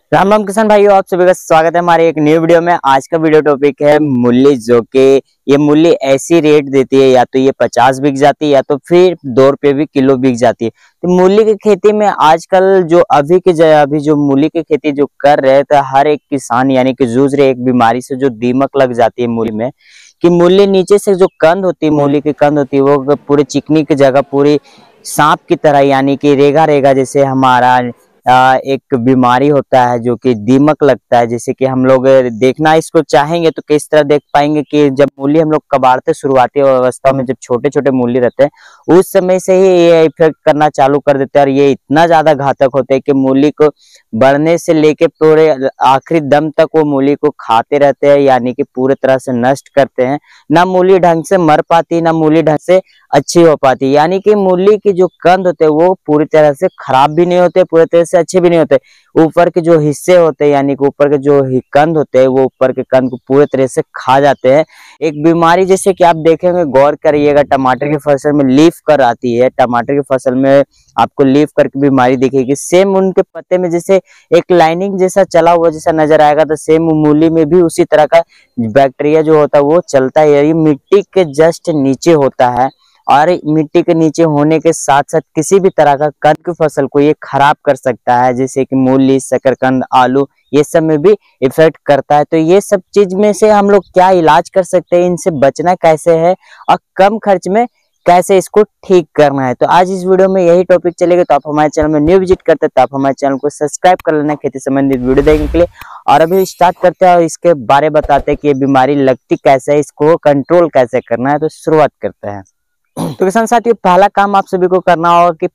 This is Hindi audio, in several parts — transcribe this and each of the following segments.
राम राम किसान भाइयों, आप सभी का स्वागत है हमारे एक न्यू वीडियो में। आज का वीडियो टॉपिक है मूली, जो कि ये मूली ऐसी रेट देती है, या तो ये 50 बिक जाती है या तो फिर 2 रुपये भी किलो बिक जाती है। तो मूली की खेती में आजकल जो अभी जो मूली की खेती जो कर रहे हैं, तो हर एक किसान यानी कि जूझ रहे एक बीमारी से, जो दीमक लग जाती है मूली में। कि मूली नीचे से जो कंद होती है, मूली की कंद होती है, वो पूरे चिकनी की जगह पूरी सांप की तरह यानी कि रेगा रेगा जैसे हमारा एक बीमारी होता है जो कि दीमक लगता है। जैसे कि हम लोग देखना इसको चाहेंगे तो किस तरह देख पाएंगे कि जब मूली हम लोग कबाड़ते शुरुआती अवस्था में, जब छोटे छोटे मूली रहते हैं, उस समय से ही ये इफेक्ट करना चालू कर देते हैं। और ये इतना ज्यादा घातक होते हैं कि मूली को बढ़ने से लेके पूरे आखिरी दम तक वो मूली को खाते रहते हैं, यानी कि पूरे तरह से नष्ट करते हैं। ना मूली ढंग से मर पाती, ना मूली ढंग से अच्छी हो पाती। यानी कि मूली की जो कंद होते हैं वो पूरी तरह से खराब भी नहीं होते, पूरी तरह से अच्छे भी नहीं होते। ऊपर के जो हिस्से होते हैं, यानी कि ऊपर के जो कंद होते हैं, वो ऊपर के कंद को पूरे तरह से खा जाते हैं। एक बीमारी जैसे कि आप देखेंगे, गौर करिएगा, टमाटर की फसल में लीफ कर आती है। टमाटर की फसल में आपको लीफ कर की बीमारी दिखेगी। सेम उनके पत्ते में जैसे एक लाइनिंग जैसा चला हुआ जैसा नजर आएगा, तो सेम मूली में भी उसी तरह का बैक्टीरिया जो होता है वो चलता है। ये मिट्टी के जस्ट नीचे होता है, और मिट्टी के नीचे होने के साथ साथ किसी भी तरह का कंद की फसल को ये खराब कर सकता है, जैसे कि मूली, शकरकंद, आलू, ये सब में भी इफेक्ट करता है। तो ये सब चीज में से हम लोग क्या इलाज कर सकते हैं, इनसे बचना कैसे है और कम खर्च में कैसे इसको ठीक करना है, तो आज इस वीडियो में यही टॉपिक चलेगा। तो आप हमारे चैनल में न्यू विजिट करते हैं तो आप हमारे चैनल को सब्सक्राइब कर लेना खेती संबंधित वीडियो देखने के लिए। और अभी स्टार्ट करते हैं और इसके बारे बताते हैं कि ये बीमारी लगती कैसे है, इसको कंट्रोल कैसे करना है। तो शुरुआत करते हैं। तो किसान साथियों, पहला काम आप सभी को करना होगा कि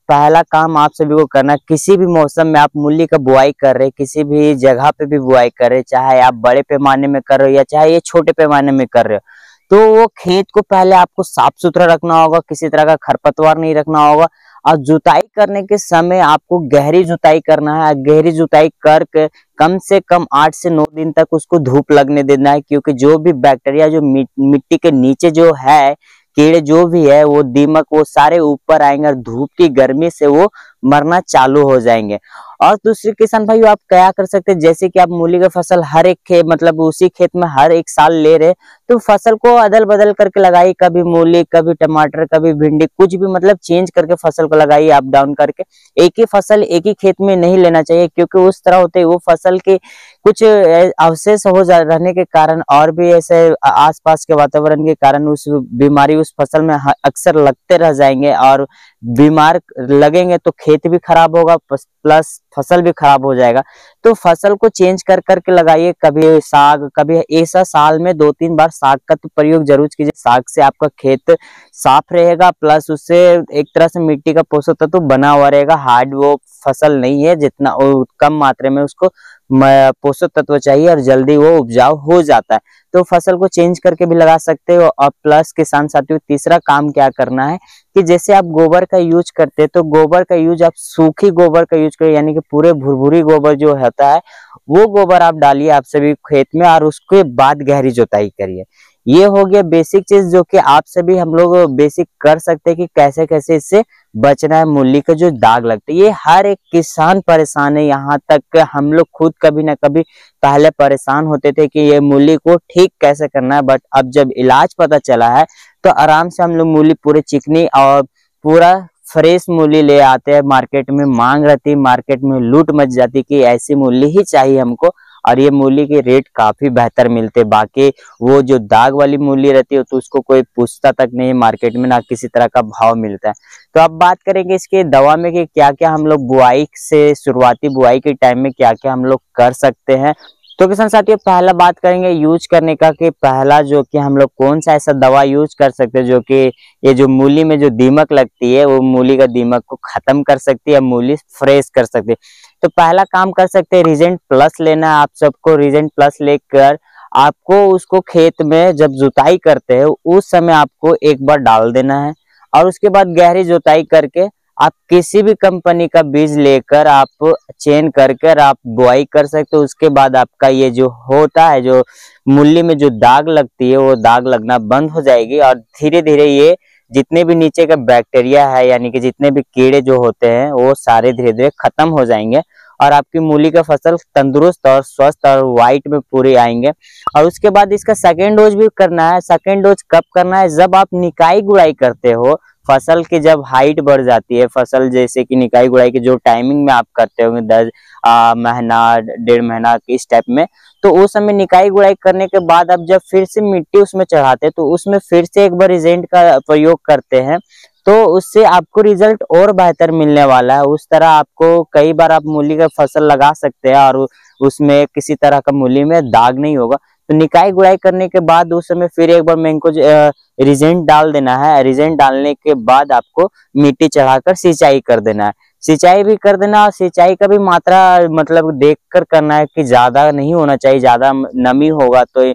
किसी भी मौसम में आप मूली का बुआई कर रहे, किसी भी जगह पे भी बुआई कर रहे, चाहे आप बड़े पैमाने में कर रहे हो या चाहे ये छोटे पैमाने में कर रहे हो, तो वो खेत को पहले आपको साफ सुथरा रखना होगा, किसी तरह का खरपतवार नहीं रखना होगा। और जुताई करने के समय आपको गहरी जुताई करना है। गहरी जुताई करके कम से कम 8 से 9 दिन तक उसको धूप लगने देना है, क्योंकि जो भी बैक्टीरिया जो मिट्टी के नीचे जो है, कीड़े जो भी है, वो दीमक, वो सारे ऊपर आएंगे और धूप की गर्मी से वो मरना चालू हो जाएंगे। और दूसरे किसान भाइयों, आप क्या कर सकते हैं, जैसे कि आप मूली का फसल हर एक खेत मतलब उसी खेत में हर एक साल ले रहे, तो फसल को अदल बदल करके लगाइए। कभी मूली, कभी टमाटर, कभी भिंडी, कुछ भी मतलब चेंज करके फसल को लगाइए, अप डाउन करके। एक ही फसल एक ही खेत में नहीं लेना चाहिए, क्योंकि उस तरह होते वो फसल के कुछ अवशेष रहने के कारण और भी ऐसे आसपास के वातावरण के कारण उस बीमारी उस फसल में अक्सर लगते रह जाएंगे, और बीमार लगेंगे तो खेत भी खराब होगा प्लस फसल भी खराब हो जाएगा। तो फसल को चेंज कर करके लगाइए। कभी साग, कभी ऐसा साल में 2-3 बार साग का तो प्रयोग जरूर कीजिए। साग से आपका खेत साफ रहेगा, प्लस उससे एक तरह से मिट्टी का पोषक तत्व बना हुआ रहेगा। हार्ड वो फसल नहीं है, जितना कम मात्रा में उसको पोषक तत्व चाहिए और जल्दी वो उपजाऊ हो जाता है। तो फसल को चेंज करके भी लगा सकते हो। और प्लस किसान साथियों, तीसरा काम क्या करना है कि जैसे आप गोबर का यूज करते हैं, तो गोबर का यूज आप सूखी गोबर का यूज करें, यानी कि पूरे भुरभुरी गोबर जो होता है वो गोबर आप डालिए आप सभी खेत में, और उसके बाद गहरी जुताई करिए। ये हो गया बेसिक चीज जो कि आप सभी हम लोग बेसिक कर सकते हैं कि कैसे कैसे इससे बचना है। मूली के जो दाग लगते हैं, ये हर एक किसान परेशान है। यहाँ तक हम लोग खुद कभी ना कभी पहले परेशान होते थे कि ये मूली को ठीक कैसे करना है, बट अब जब इलाज पता चला है तो आराम से हम लोग मूली पूरे चिकनी और पूरा फ्रेश मूली ले आते हैं। मार्केट में मांग रहती है, मार्केट में लूट मच जाती कि ऐसी मूली ही चाहिए हमको, और ये मूली के रेट काफी बेहतर मिलते। बाकी वो जो दाग वाली मूली रहती है तो उसको कोई पूछता तक नहीं है मार्केट में, ना किसी तरह का भाव मिलता है। तो अब बात करेंगे इसके दवा में कि क्या क्या हम लोग बुआई से, शुरुआती बुआई के टाइम में क्या क्या हम लोग कर सकते हैं। तो किसान साथियों, पहला बात करेंगे यूज करने का कि पहला जो कि हम लोग कौन सा ऐसा दवा यूज कर सकते हैं जो कि ये जो मूली में जो दीमक लगती है वो मूली का दीमक को खत्म कर सकती है, मूली फ्रेश कर सकती है। तो पहला काम कर सकते हैं, रीजेंट प्लस लेना है आप सबको। रीजेंट प्लस लेकर आपको उसको खेत में जब जुताई करते हैं उस समय आपको एक बार डाल देना है, और उसके बाद गहरी जुताई करके आप किसी भी कंपनी का बीज लेकर आप चेन कर आप बुआई कर सकते हो। उसके बाद आपका ये जो होता है, जो मूली में जो दाग लगती है वो दाग लगना बंद हो जाएगी, और धीरे धीरे ये जितने भी नीचे का बैक्टीरिया है, यानी कि जितने भी कीड़े जो होते हैं वो सारे धीरे धीरे खत्म हो जाएंगे। और आपकी मूली का फसल तंदुरुस्त और स्वस्थ और व्हाइट में पूरे आएंगे। और उसके बाद इसका सेकेंड डोज भी करना है। सेकेंड डोज कब करना है? जब आप निकाई गुड़ाई करते हो, फसल की जब हाइट बढ़ जाती है, फसल जैसे कि निकाई गुड़ाई की जो टाइमिंग में आप करते होंगे 10 महीना 1.5 महीना इस टाइप में, तो उस समय निकाई गुड़ाई करने के बाद अब जब फिर से मिट्टी उसमें चढ़ाते हैं तो उसमें फिर से एक बार रिजेंट का प्रयोग करते हैं, तो उससे आपको रिजल्ट और बेहतर मिलने वाला है। उस तरह आपको कई बार आप मूली का फसल लगा सकते हैं और उसमें किसी तरह का मूली में दाग नहीं होगा। तो निकाई गुड़ाई करने के बाद उस समय फिर एक बार मैंको रिजेंट डाल देना है। रिजेंट डालने के बाद आपको मिट्टी चढ़ाकर सिंचाई कर देना है। सिंचाई भी कर देना, और सिंचाई का भी मात्रा मतलब देख कर करना है कि ज्यादा नहीं होना चाहिए, ज्यादा नमी होगा तो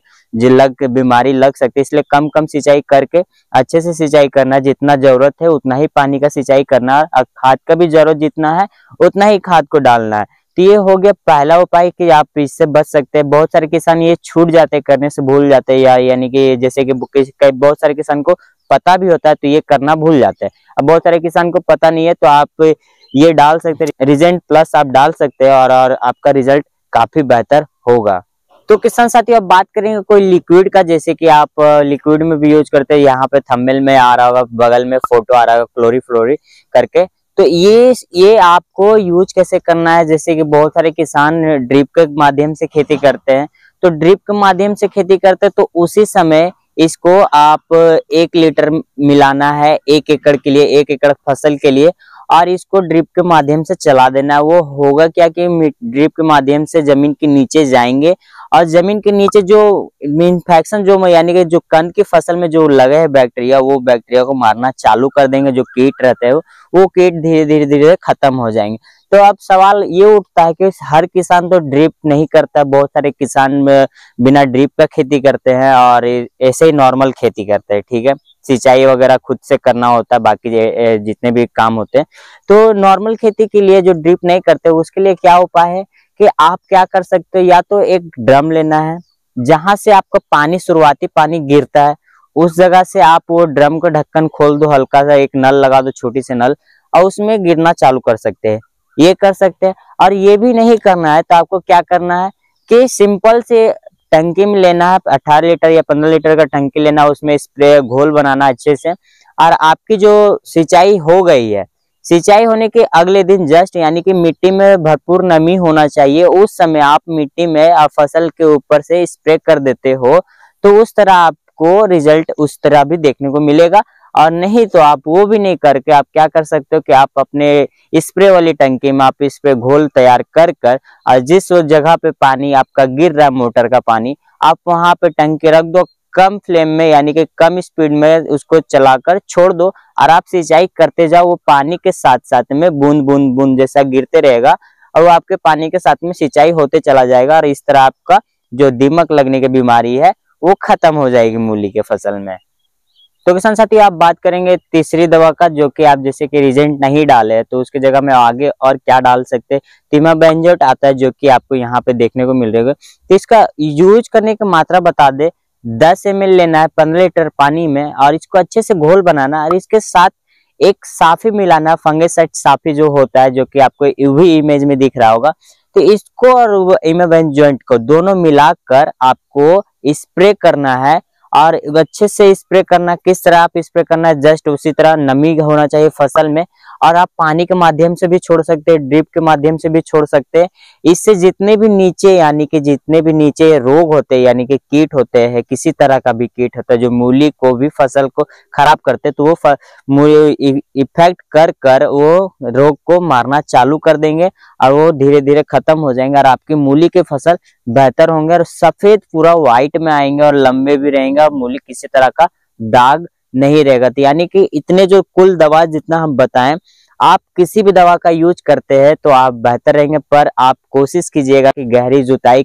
बीमारी लग सकती है, इसलिए कम कम सिंचाई करके अच्छे से सिंचाई करना है। जितना जरूरत है उतना ही पानी का सिंचाई करना है, और खाद का भी जरूरत जितना है उतना ही खाद को डालना है। तो ये हो गया पहला उपाय कि आप इससे बच सकते हैं। बहुत सारे किसान ये छूट जाते हैं, करने से भूल जाते हैं, या यानी कि जैसे कि बहुत सारे किसान को पता भी होता है तो ये करना भूल जाते हैं। अब बहुत सारे किसान को पता नहीं है तो आप ये डाल सकते हैं, रिजेंट प्लस आप डाल सकते हैं, और आपका रिजल्ट काफी बेहतर होगा। तो किसान साथियों अब बात करेंगे कोई लिक्विड का, जैसे कि आप लिक्विड में भी यूज करते हैं। यहाँ पे थंबनेल में आ रहा होगा, बगल में फोटो आ रहा होगा क्लोरीफ्लोरी करके। तो ये आपको यूज कैसे करना है? जैसे कि बहुत सारे किसान ड्रिप के माध्यम से खेती करते हैं, तो ड्रिप के माध्यम से खेती करते हैं तो उसी समय इसको आप 1 लीटर मिलाना है 1 एकड़ के लिए, 1 एकड़ फसल के लिए, और इसको ड्रिप के माध्यम से चला देना है। वो होगा क्या कि ड्रिप के माध्यम से जमीन के नीचे जाएंगे, और जमीन के नीचे जो इन्फेक्शन जो यानी कि जो कंद की फसल में जो लगे है बैक्टीरिया, वो बैक्टीरिया को मारना चालू कर देंगे। जो कीट रहते हैं वो कीट धीरे धीरे धीरे खत्म हो जाएंगे। तो अब सवाल ये उठता है कि हर किसान तो ड्रिप नहीं करता, बहुत सारे किसान बिना ड्रिप का खेती करते हैं और ऐसे ही नॉर्मल खेती करते हैं। ठीक है, सिंचाई वगैरह खुद से करना होता है, बाकी जितने भी काम होते हैं। तो नॉर्मल खेती के लिए जो ड्रिप नहीं करते उसके लिए क्या उपाय है कि आप क्या कर सकते हो? या तो एक ड्रम लेना है, जहां से आपका पानी शुरुआती पानी गिरता है उस जगह से आप वो ड्रम का ढक्कन खोल दो, हल्का सा एक नल लगा दो, छोटी सी नल, और उसमें गिरना चालू कर सकते हैं। ये कर सकते हैं। और ये भी नहीं करना है तो आपको क्या करना है कि सिंपल से टंकी में लेना है, 18 लीटर या 15 लीटर का टंकी लेना, उसमें स्प्रे घोल बनाना अच्छे से। और आपकी जो सिंचाई हो गई है, सिंचाई होने के अगले दिन जस्ट यानी कि मिट्टी में भरपूर नमी होना चाहिए, उस समय आप मिट्टी में फसल के ऊपर से स्प्रे कर देते हो, तो उस तरह आपको रिजल्ट उस तरह भी देखने को मिलेगा। और नहीं तो आप वो भी नहीं करके आप क्या कर सकते हो कि आप अपने स्प्रे वाली टंकी में आप स्प्रे घोल तैयार कर कर, और जिस जगह पे पानी आपका गिर रहा है मोटर का पानी, आप वहां पे टंकी रख दो, कम फ्लेम में यानी कि कम स्पीड में उसको चलाकर छोड़ दो, और आप सिंचाई करते जाओ। वो पानी के साथ साथ में बूंद बूंद बूंद जैसा गिरते रहेगा, और वो आपके पानी के साथ में सिंचाई होते चला जाएगा, और इस तरह आपका जो दीमक लगने की बीमारी है वो खत्म हो जाएगी मूली के फसल में। तो किसान साथी आप बात करेंगे तीसरी दवा का, जो कि आप जैसे कि रिजेंट नहीं डाले तो उसकी जगह में आगे और क्या डाल सकते हैं। तिमाबेंजोएट आता है जो कि आपको यहाँ पे देखने को मिल रहा है। तो इसका यूज करने की मात्रा बता दे, 10 ml लेना है 15 लीटर पानी में, और इसको अच्छे से घोल बनाना, और इसके साथ एक साफी मिलाना, फंगिसाइड साफी जो होता है, जो कि आपको यूवी इमेज में दिख रहा होगा। तो इसको और तिमाबेंजोएट को दोनों मिलाकर आपको स्प्रे करना है, और अच्छे से स्प्रे करना। किस तरह आप स्प्रे करना है? जस्ट उसी तरह नमी होना चाहिए फसल में, और आप पानी के माध्यम से भी छोड़ सकते हैं, ड्रिप के माध्यम से भी छोड़ सकते हैं। इससे जितने भी नीचे यानी कि जितने भी नीचे रोग होते हैं यानी कि कीट होते हैं, किसी तरह का भी कीट होता है जो मूली को भी फसल को खराब करते हैं, तो वो इफेक्ट कर कर वो रोग को मारना चालू कर देंगे, और वो धीरे धीरे खत्म हो जाएंगे, और आपकी मूली के फसल बेहतर होंगे, और सफेद पूरा व्हाइट में आएंगे, और लंबे भी रहेंगे, और मूली किसी तरह का दाग नहीं रहेगा। तो यानी कि इतने जो कुल दवा जितना हम बताएं, आप किसी भी दवा का यूज करते हैं तो आप बेहतर रहेंगे, पर आप कोशिश कीजिएगा कि गहरी जुताई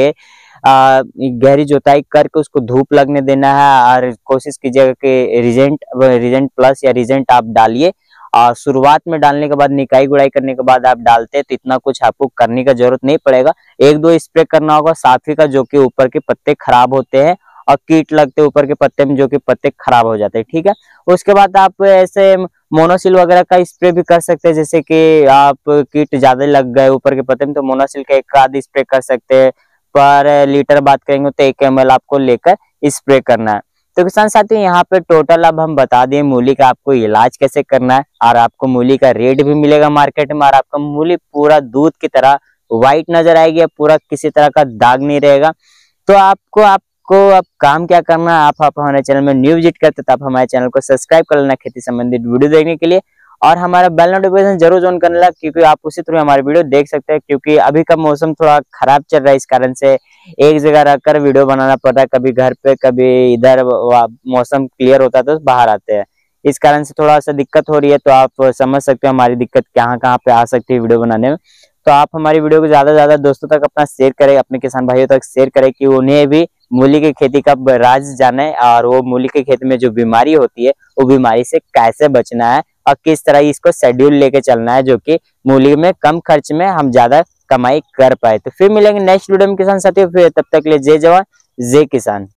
करके उसको धूप लगने देना है, और कोशिश कीजिएगा कि रिजेंट प्लस या रिजेंट आप डालिए। और शुरुआत में डालने के बाद निकाई गुड़ाई करने के बाद आप डालते हैं तो इतना कुछ आपको करने का जरूरत नहीं पड़ेगा। 1-2 स्प्रे करना होगा साफी का, जो कि ऊपर के पत्ते खराब होते हैं, और कीट लगते ऊपर के पत्ते में, जो कि पत्ते खराब हो जाते हैं। ठीक है, उसके बाद आप ऐसे मोनोसिल वगैरह का स्प्रे भी कर सकते हैं। जैसे कि आप कीट ज्यादा लग गए ऊपर के पत्ते में तो मोनोसिल का एक आध स्प्रे कर सकते हैं। पर लीटर बात करेंगे तो 1 ml आपको लेकर स्प्रे करना है। तो किसान साथियों, यहाँ पे टोटल अब हम बता दिए मूली का आपको इलाज कैसे करना है, और आपको मूली का रेट भी मिलेगा मार्केट में, और आपका मूली पूरा दूध की तरह व्हाइट नजर आएगी, पूरा किसी तरह का दाग नहीं रहेगा। तो आपको अब काम क्या करना है, आप हमारे चैनल में न्यू विजिट करते तो आप हमारे चैनल को सब्सक्राइब कर लेना खेती संबंधित वीडियो देखने के लिए, और हमारा बेल नोटिफिकेशन जरूर ऑन करना, क्योंकि आप उसी थ्रू हमारे वीडियो देख सकते हैं। क्योंकि अभी का मौसम थोड़ा खराब चल रहा है, इस कारण से एक जगह रखकर वीडियो बनाना पड़ रहा है, कभी घर पे कभी इधर। मौसम क्लियर होता है तो बाहर आते हैं, इस कारण से थोड़ा सा दिक्कत हो रही है। तो आप समझ सकते हो हमारी दिक्कत कहाँ कहाँ पे आ सकती है वीडियो बनाने में। तो आप हमारी वीडियो को ज्यादा से ज्यादा दोस्तों तक अपना शेयर करें, अपने किसान भाइयों तक शेयर करें, कि उन्हें भी मूली की खेती का राज जाने, और वो मूली की खेती में जो बीमारी होती है वो बीमारी से कैसे बचना है, और किस तरह इसको शेड्यूल लेके चलना है, जो कि मूली में कम खर्च में हम ज्यादा कमाई कर पाए। तो फिर मिलेंगे नेक्स्ट वीडियो में किसान साथियों, फिर तब तक के लिए जय जवान जय किसान।